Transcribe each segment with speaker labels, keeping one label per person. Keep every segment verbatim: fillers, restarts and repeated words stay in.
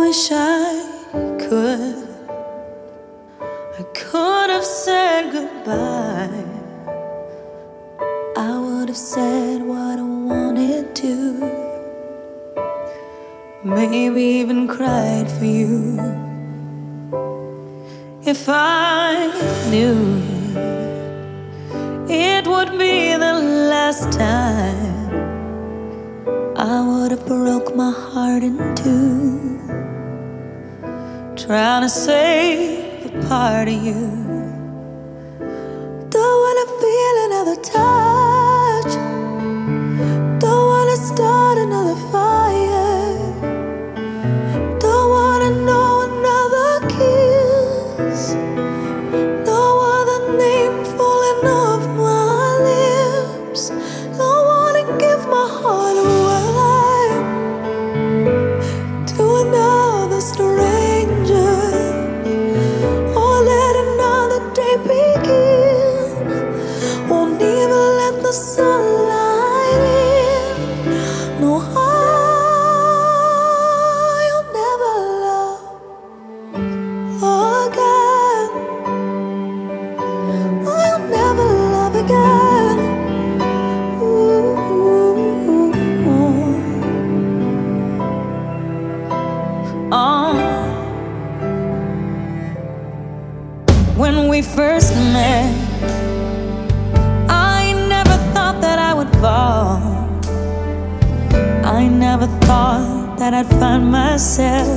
Speaker 1: wish I could. I could have said goodbye. I would have said what I wanted to. Maybe even cried for you. If I knew it would be the last time, I would have broke my heart in two, trying to save a part of you. Don't wanna feel another touch, don't wanna start another fire, don't wanna know another kiss, no other name falling off my lips. Don't wanna give my heart away to another stranger, or let another day begin. Won't even let the sunlight in. No, I'll never love again. I'll never love again. Ooh. Oh. When we first met, I never thought that I would fall. I never thought that I'd find myself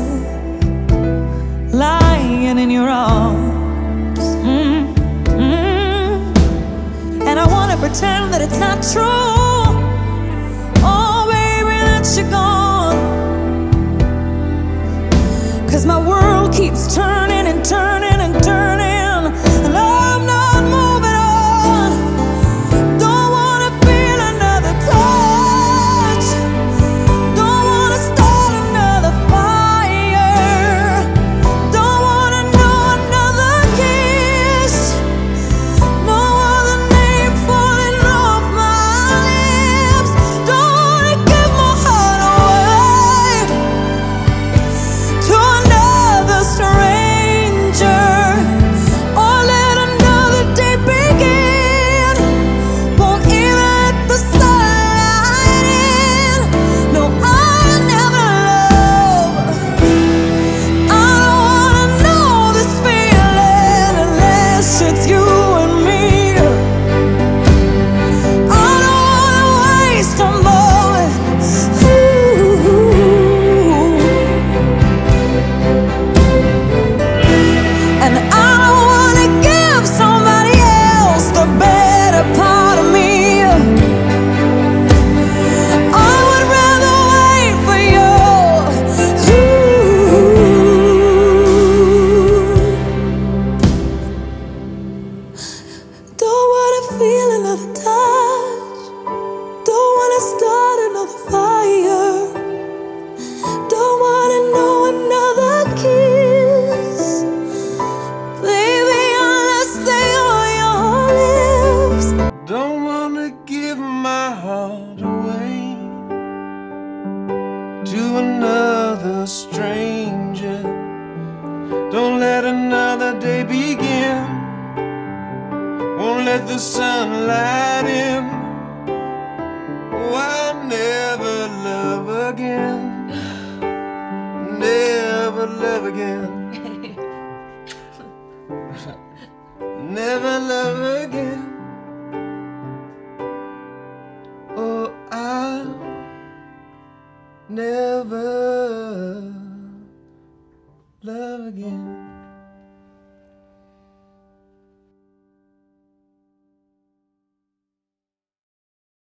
Speaker 1: lying in your arms. mm -hmm. And I wanna pretend that it's not true. Oh baby, that you're gone, 'cause my world keeps turning and turning and turning, and I'm not moving on. Don't wanna feel another touch, don't wanna start another fire, don't wanna know another kiss, no other name falling off my lips. Don't wanna give my heart away to another stranger, or let another day begin. Won't even let the sunlight in. No, I'll never love. I don't wanna know this feeling unless it's you and me. I don't wanna waste a moment. Ooh. And I don't wanna give somebody else the better part of me. I would rather wait for you. Ooh. Don't wanna feel another touch, don't wanna start another fire, don't wanna know another kiss, baby, unless they are your lips.
Speaker 2: Don't wanna give my heart away to another stranger. Don't let another day begin. Won't let the sunlight in. Oh, I'll never love again. Never love again. Never love again. Oh, I'll never love again.